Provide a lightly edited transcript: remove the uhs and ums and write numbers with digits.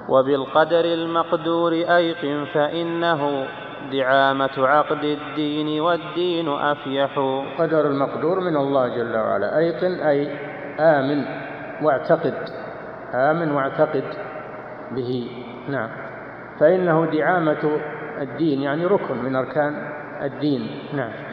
وبالقدر المقدور أيقن فإنه دعامة عقد الدين والدين أفيح. قدر المقدور من الله جل وعلا. أيقن أي آمن واعتقد، آمن واعتقد به. نعم. فإنه دعامة الدين يعني ركن من أركان الدين. نعم.